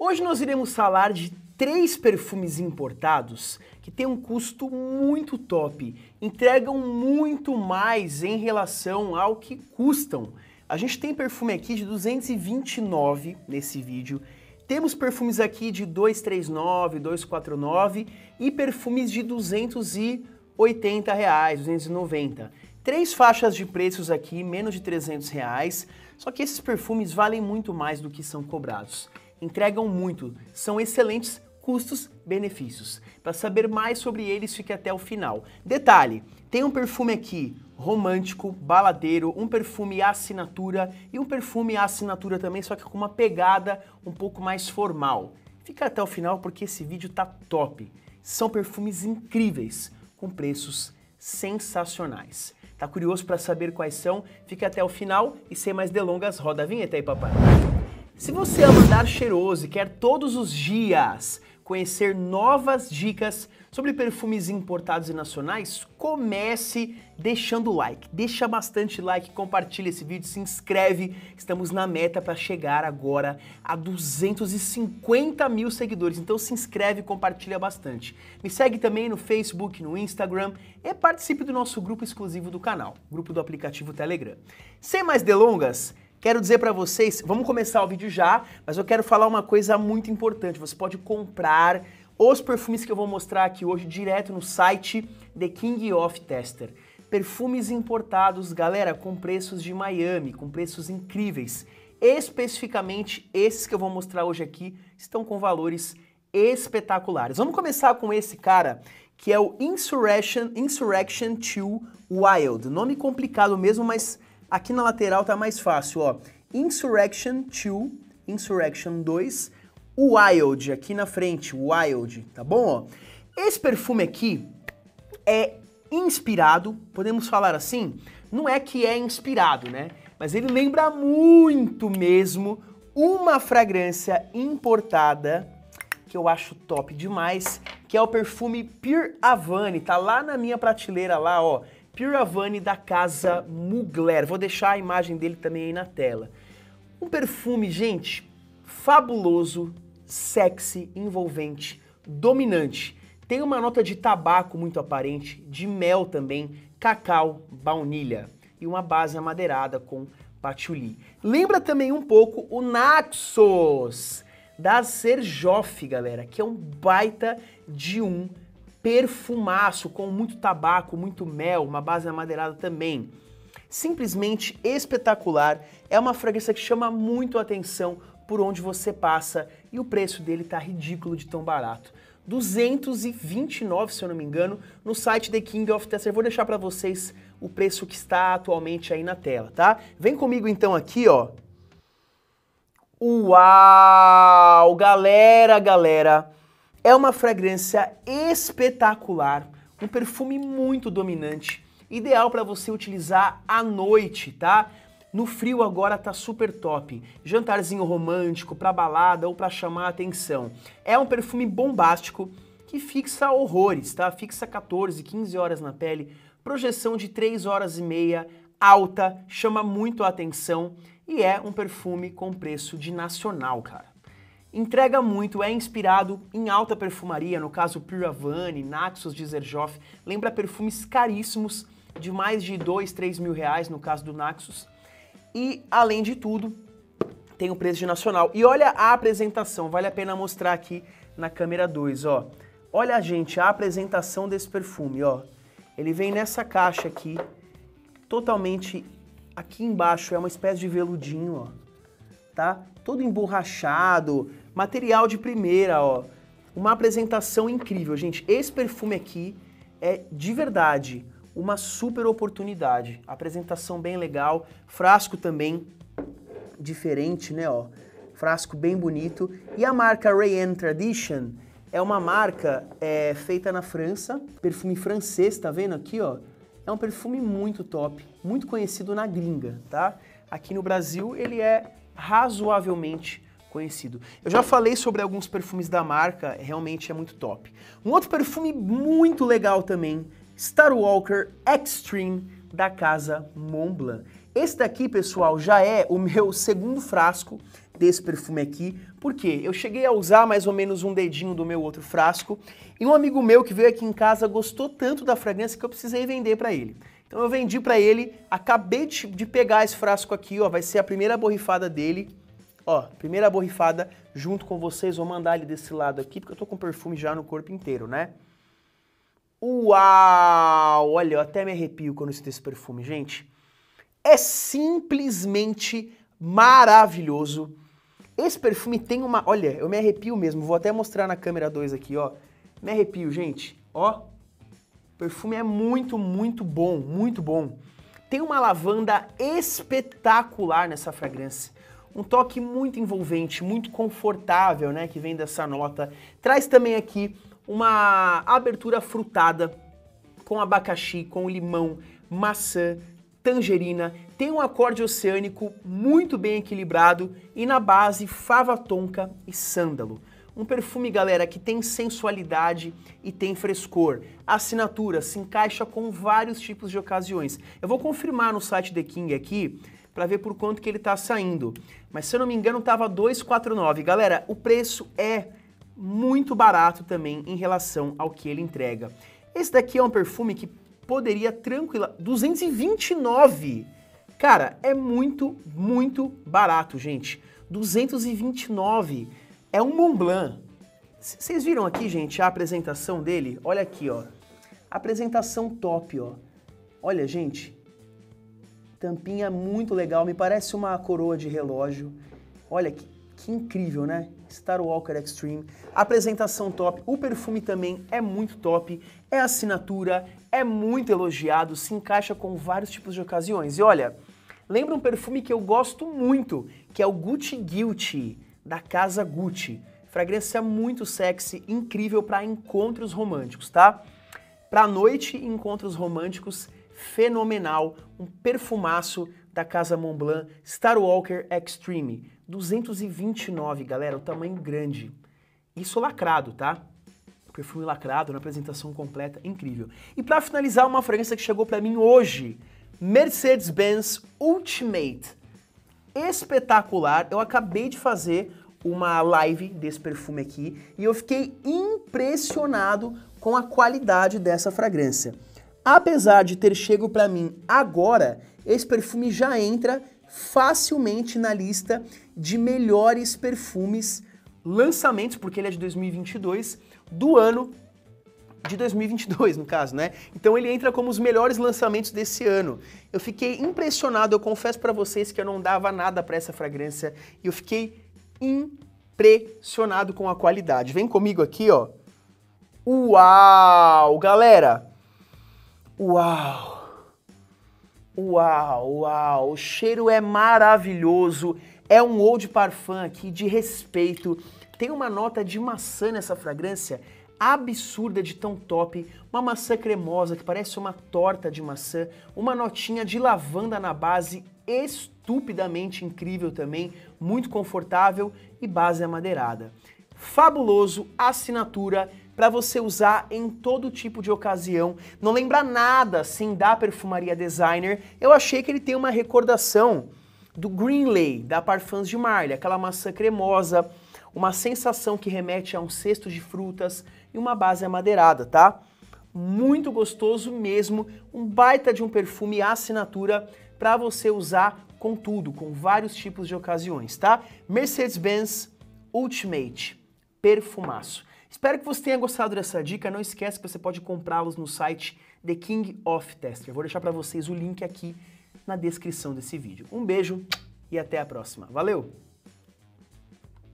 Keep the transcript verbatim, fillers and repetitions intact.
Hoje nós iremos falar de três perfumes importados que têm um custo muito top, entregam muito mais em relação ao que custam. A gente tem perfume aqui de duzentos e vinte e nove nesse vídeo, temos perfumes aqui de duzentos e trinta e nove, duzentos e quarenta e nove e perfumes de duzentos e oitenta reais, duzentos e noventa. Três faixas de preços aqui, menos de trezentos reais, só que esses perfumes valem muito mais do que são cobrados. Entregam muito, são excelentes custos-benefícios. Para saber mais sobre eles, fique até o final. Detalhe, tem um perfume aqui romântico, baladeiro, um perfume assinatura e um perfume assinatura também, só que com uma pegada um pouco mais formal. Fica até o final porque esse vídeo tá top. São perfumes incríveis, com preços sensacionais. Tá curioso para saber quais são? Fica até o final e sem mais delongas, roda a vinheta aí, papai. Se você ama andar cheiroso e quer todos os dias conhecer novas dicas sobre perfumes importados e nacionais, comece deixando o like. Deixa bastante like, compartilha esse vídeo, se inscreve. Estamos na meta para chegar agora a duzentos e cinquenta mil seguidores. Então se inscreve e compartilha bastante. Me segue também no Facebook, no Instagram e participe do nosso grupo exclusivo do canal, grupo do aplicativo Telegram. Sem mais delongas, quero dizer para vocês, vamos começar o vídeo já, mas eu quero falar uma coisa muito importante. Você pode comprar os perfumes que eu vou mostrar aqui hoje direto no site The King of Tester. Perfumes importados, galera, com preços de Miami, com preços incríveis. Especificamente esses que eu vou mostrar hoje aqui estão com valores espetaculares. Vamos começar com esse cara, que é o Insurrection, Insurrection dois Wild. Nome complicado mesmo, mas aqui na lateral tá mais fácil, ó. Insurrection dois, Insurrection dois, Wild, aqui na frente, Wild, tá bom, ó? Esse perfume aqui é inspirado, podemos falar assim, não é que é inspirado, né? Mas ele lembra muito mesmo uma fragrância importada que eu acho top demais, que é o perfume Pure Havane, tá lá na minha prateleira lá, ó. Pure Havane da casa Mugler. Vou deixar a imagem dele também aí na tela. Um perfume, gente, fabuloso, sexy, envolvente, dominante. Tem uma nota de tabaco muito aparente, de mel também, cacau, baunilha e uma base amadeirada com patchouli. Lembra também um pouco o Naxos da Xerjoff, galera, que é um baita de um perfumaço, com muito tabaco, muito mel, uma base amadeirada também. Simplesmente espetacular, é uma fragrância que chama muito a atenção por onde você passa e o preço dele tá ridículo de tão barato. duzentos e vinte e nove, se eu não me engano, no site The King of Tester. Vou deixar para vocês o preço que está atualmente aí na tela, tá? Vem comigo então aqui, ó. Uau! Galera, galera! É uma fragrância espetacular, um perfume muito dominante, ideal para você utilizar à noite, tá? No frio agora tá super top, jantarzinho romântico, pra balada ou pra chamar a atenção. É um perfume bombástico que fixa horrores, tá? Fixa quatorze, quinze horas na pele, projeção de três horas e meia, alta, chama muito a atenção e é um perfume com preço de nacional, cara. Entrega muito, é inspirado em alta perfumaria, no caso Pure Havane, Naxos de Xerjoff, lembra perfumes caríssimos de mais de dois, três mil reais no caso do Naxos. E, além de tudo, tem o preço de nacional. E olha a apresentação, vale a pena mostrar aqui na câmera dois, ó. Olha, gente, a apresentação desse perfume, ó. Ele vem nessa caixa aqui, totalmente aqui embaixo, é uma espécie de veludinho, ó. Tá? Todo emborrachado, material de primeira, ó. Uma apresentação incrível, gente. Esse perfume aqui é, de verdade, uma super oportunidade. Apresentação bem legal, frasco também diferente, né, ó. Frasco bem bonito. E a marca Rayen Tradition é uma marca é, feita na França, perfume francês, tá vendo aqui, ó? É um perfume muito top, muito conhecido na gringa, tá? Aqui no Brasil ele é razoavelmente conhecido. Eu já falei sobre alguns perfumes da marca, realmente é muito top. Um outro perfume muito legal também, Starwalker Extreme da casa Montblanc. Esse daqui, pessoal, já é o meu segundo frasco desse perfume aqui, porque eu cheguei a usar mais ou menos um dedinho do meu outro frasco, e um amigo meu que veio aqui em casa gostou tanto da fragrância que eu precisei vender pra ele. Então eu vendi pra ele, acabei de, de pegar esse frasco aqui, ó, vai ser a primeira borrifada dele, ó, primeira borrifada junto com vocês, vou mandar ele desse lado aqui, porque eu tô com perfume já no corpo inteiro, né? Uau! Olha, eu até me arrepio quando eu sinto esse perfume, gente. É simplesmente maravilhoso. Esse perfume tem uma... Olha, eu me arrepio mesmo. Vou até mostrar na câmera dois aqui, ó. Me arrepio, gente. Ó. O perfume é muito, muito bom. Muito bom. Tem uma lavanda espetacular nessa fragrância. Um toque muito envolvente, muito confortável, né? Que vem dessa nota. Traz também aqui uma abertura frutada com abacaxi, com limão, maçã, tangerina, tem um acorde oceânico muito bem equilibrado e na base fava tonka e sândalo. Um perfume, galera, que tem sensualidade e tem frescor. A assinatura se encaixa com vários tipos de ocasiões. Eu vou confirmar no site The King aqui para ver por quanto que ele tá saindo. Mas se eu não me engano tava dois reais e quarenta e nove centavos. Galera, o preço é muito barato também em relação ao que ele entrega. Esse daqui é um perfume que poderia tranquila... duzentos e vinte e nove! Cara, é muito, muito barato, gente. duzentos e vinte e nove é um Montblanc. Vocês viram aqui, gente, a apresentação dele? Olha aqui, ó. Apresentação top, ó. Olha, gente. Tampinha muito legal, me parece uma coroa de relógio. Olha que, que incrível, né? Star Walker Extreme. Apresentação top. O perfume também é muito top. É assinatura, é muito elogiado, se encaixa com vários tipos de ocasiões. E olha, lembra um perfume que eu gosto muito, que é o Gucci Guilty, da casa Gucci. Fragrância muito sexy, incrível para encontros românticos, tá? Para noite e encontros românticos, fenomenal. Um perfumaço da casa Montblanc, Star Walker Extreme. duzentos e vinte e nove, galera, o tamanho grande. Isso lacrado, tá? Perfume lacrado, na apresentação completa, incrível. E para finalizar, uma fragrância que chegou para mim hoje, Mercedes-Benz Ultimate. Espetacular, eu acabei de fazer uma live desse perfume aqui e eu fiquei impressionado com a qualidade dessa fragrância. Apesar de ter chego para mim agora, esse perfume já entra facilmente na lista de melhores perfumes, lançamentos, porque ele é de dois mil e vinte e dois, do ano de dois mil e vinte e dois, no caso, né? Então ele entra como os melhores lançamentos desse ano. Eu fiquei impressionado, eu confesso pra vocês que eu não dava nada pra essa fragrância e eu fiquei impressionado com a qualidade. Vem comigo aqui, ó. Uau! Galera! Uau! Uau, uau! O cheiro é maravilhoso. É um eau de parfum aqui de respeito. Tem uma nota de maçã nessa fragrância absurda de tão top, uma maçã cremosa que parece uma torta de maçã, uma notinha de lavanda na base, estupidamente incrível também, muito confortável e base amadeirada. Fabuloso, assinatura para você usar em todo tipo de ocasião. Não lembra nada assim da Perfumaria Designer. Eu achei que ele tem uma recordação do Greenlay, da Parfums de Marly, aquela maçã cremosa, uma sensação que remete a um cesto de frutas e uma base amadeirada, tá? Muito gostoso mesmo, um baita de um perfume assinatura para você usar com tudo, com vários tipos de ocasiões, tá? Mercedes-Benz Ultimate, perfumaço. Espero que você tenha gostado dessa dica, não esquece que você pode comprá-los no site The King of Tester. Eu vou deixar para vocês o link aqui na descrição desse vídeo. Um beijo e até a próxima. Valeu!